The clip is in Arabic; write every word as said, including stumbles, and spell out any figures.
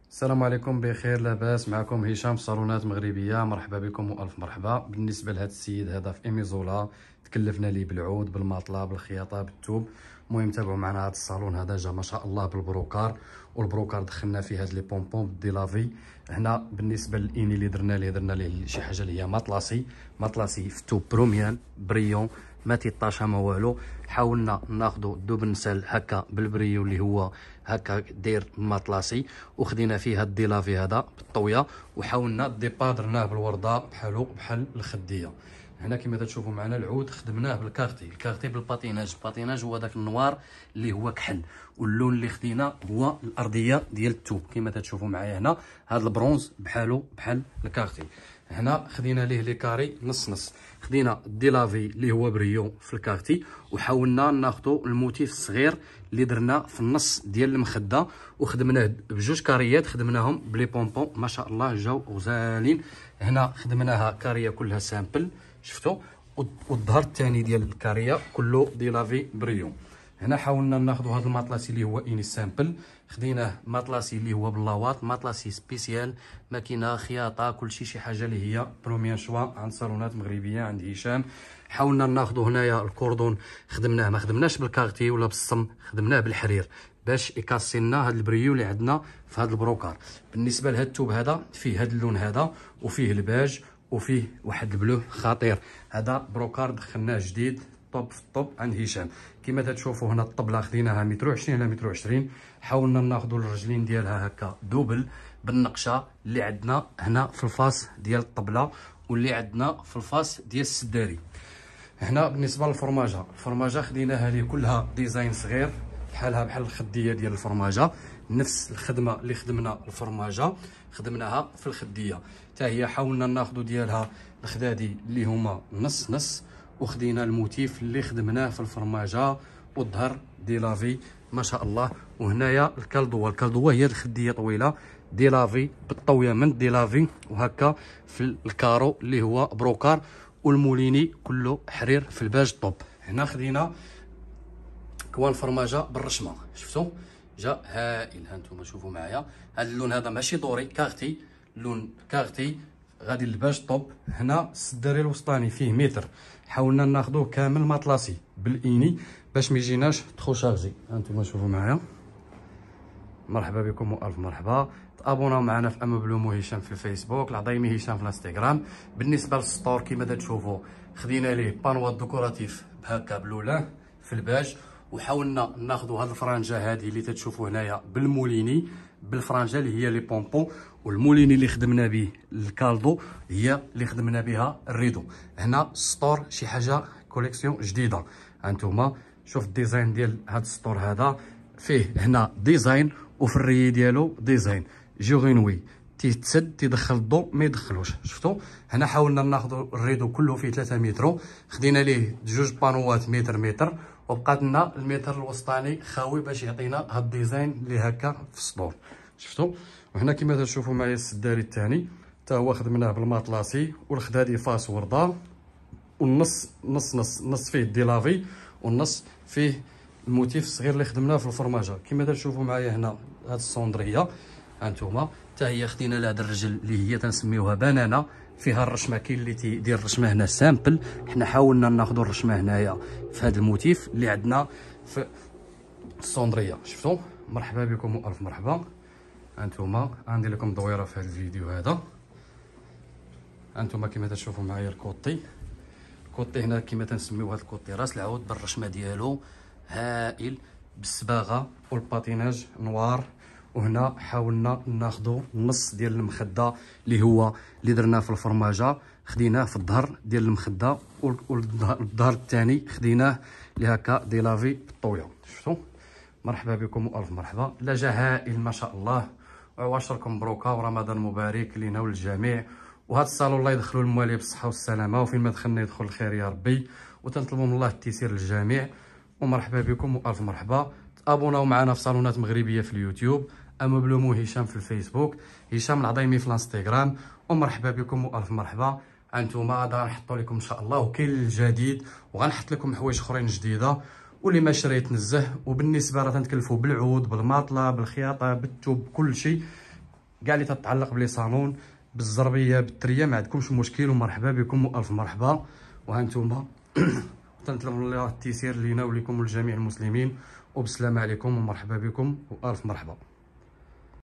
السلام عليكم، بخير لاباس. معكم هشام في صالونات مغربيه. مرحبا بكم والف مرحبا. بالنسبه لهذا السيد هذا في ايميزولا تكلفنا ليه بالعود بالماطله بالخياطه بالثوب. المهم تابعوا معنا هذا الصالون هذا جا ما شاء الله بالبروكار، والبروكار دخلنا فيه هاد لي بومبون دي لافي. هنا بالنسبه للاني اللي درنا ليه درنا ليه شي حاجه اللي هي ماطلاسي ماطلاسي في الثوب بروميان بريون، ما تيطاشها ما والو. حاولنا ناخذوا دوبل نسال هكا بالبريو اللي هو هكا داير ماطلاسي، وخدينا فيه هاد ديلافي هذا بالطويه، وحاولنا الديبار درناه بالورده بحالو بحال الخديه. هنا كما تشوفوا معنا العود خدمناه بالكارتي، الكارتي بالباتيناج. الباتيناج هو داك النوار اللي هو كحل، واللون اللي خدينا هو الارضيه ديال الثوب كما تشوفوا معايا. هنا هذا البرونز بحالو بحال الكارتي. هنا خدينا ليه لي كاري نص نص، خدينا الديلافي اللي هو بريو في الكارتي، وحاولنا ناخذوا الموتيف الصغير اللي درنا في النص ديال المخده، وخدمناه بجوج كاريات خدمناهم بلي بومبون ما شاء الله جاو غزالين. هنا خدمناها كاريه كلها سامبل شفتوا، والظهر الثاني ديال الكاريه كله ديلافي بريو. هنا حاولنا ناخذوا هذا الماطلاسي اللي هو اني سامبل، خديناه ماطلاسي اللي هو باللاواط، ماطلاسي سبيسيال ماكينه خياطه كلشي شي حاجه اللي هي بروميير شوا عند صالونات مغربيه عند هشام. حاولنا ناخذوا هنايا الكوردون خدمناه، ما خدمناش بالكارتي ولا بالصم، خدمناه بالحرير باش يكاسي لنا هذا البريو اللي عندنا في هذا البروكار. بالنسبه لهذا الثوب هذا فيه هذا اللون هذا، وفيه الباج، وفيه واحد البلو خطير. هذا بروكار دخلناه جديد طوب في الطوب عند هشام. كما تشوفوا هنا الطبله خديناها متر وعشرين على متر وعشرين، حاولنا ناخذوا الرجلين ديالها هكا دوبل بالنقشه اللي عندنا هنا في الفاس ديال الطبله، واللي عندنا في الفاس ديال السداري. هنا بالنسبه للفرماجه، الفرماجه خديناها ليه كلها ديزاين صغير بحالها بحال الخديه ديال الفرماجه، نفس الخدمه اللي خدمنا الفرماجه خدمناها في الخديه حتى هي. حاولنا ناخذوا ديالها الخدادي اللي هما نص نص، وخدينا الموتيف اللي خدمناه في الفرماجه، والظهر ديلافي ما شاء الله. وهنايا الكالدوا، الكالدوا هي الخديه طويله ديلافي بالطويه من ديلافي، وهكا في الكارو اللي هو بروكار، والموليني كله حرير في الباج طوب. هنا خدينا كوان فرماجه بالرشمه شفتوا جا هائل. ها انتم شوفوا معايا هذا اللون هذا ماشي دوري كارتي، لون كارتي غادي للباج طوب. هنا السداري الوسطاني فيه متر، حاولنا ناخذوه كامل ماطلاسي بالاني باش ما يجيناش تخو شارجي. ها انتم شوفوا معايا. مرحبا بكم والف مرحبا. تابوناو معنا في امبلومو هشام في الفيسبوك، العظيمي هشام في الانستغرام. بالنسبه للسطور كما تشوفوا خدينا ليه بانوات ديكوراتيف بهكا بلولان في الباج، وحاولنا ناخذوا هذه الفرنجه هذه اللي تتشوفوا هنايا بالموليني بالفرنجه اللي هي لي بومبون، والموليني اللي خدمنا به الكالدو هي اللي خدمنا بها الريدو. هنا السطور شي حاجه كوليكسيون جديده. هانتوما شوف الديزاين ديال هذا السطور هذا، فيه هنا ديزاين وفي الري ديالو ديزاين جوغينوي تيتسد تيدخل الضوء ما يدخلوش شفتوا. هنا حاولنا ناخذوا الريدو كله فيه ثلاثة متر، خدينا ليه جوج بانوات متر متر، وبقات لنا المتر الوسطاني خاوي باش يعطينا هاد الديزاين اللي هكا في الصدور شفتوا. وهنا كما تشوفوا معايا السداري الثاني حتى هو خدمناه بالماطلاسي، والخدادي فاس ورده، والنص نص نص نص فيه ديلافي، والنص فيه الموتيف الصغير اللي خدمناه في الفرماجه. كما تشوفوا معايا هنا هاد الصوندريه هانتوما حتى هي خدينا لها هاد الرجل اللي هي تنسميوها بنانه، فيها الرشمه. كاين اللي تيدير الرشمه هنا سامبل، حنا حاولنا ناخذوا الرشمه هنايا في هذا الموتيف اللي عندنا في الصوندريه شفتوا. مرحبا بكم والف مرحبا. هانتوما غندير لكم دويره في هذا الفيديو هذا. هانتوما كما تشوفوا معايا الكوطي، الكوطي هنا كما تنسميو هذا الكوطي راس العود بالرشمه ديالو هائل بالصباغه والباتيناج نوار. وهنا حاولنا ناخذوا النص ديال المخده اللي هو اللي درناه في الفرماجه، خديناه في الظهر ديال المخده، والظهر الثاني خديناه لهكا ديلافي بالطويه شفتوا. مرحبا بكم والف مرحبا. لا جا هائل ما شاء الله، وعواشركم بروكا ورمضان مبارك لينا وللجميع. وهذا الصالون الله يدخلوا الموالي بالصحه والسلامه، وفين ما دخلنا يدخل الخير يا ربي، وتنطلبوا من الله التيسير للجميع. ومرحبا بكم والف مرحبا. تابوناو معنا في صالونات مغربيه في اليوتيوب، امبلومو هشام في الفيسبوك، هشام العظيمي في الانستغرام. ومرحبا بكم والف مرحبا. انتم غادا نحطوا لكم ان شاء الله وكاين الجديد، وغنحط لكم حوايج اخرين جديده واللي ما شرا يتنزه. وبالنسبه راه تنتكلفوا بالعود بالماطله بالخياطه بالثوب كل شيء كاع اللي تتعلق بلي صالون بالزربيه بالتريه، ما عندكمش مشكل، ومرحبا بكم والف مرحبا. وها نتوما تنطلب الله التيسير لينا ولكم ولجميع المسلمين، وبسلامه عليكم ومرحبا بكم والف مرحبا.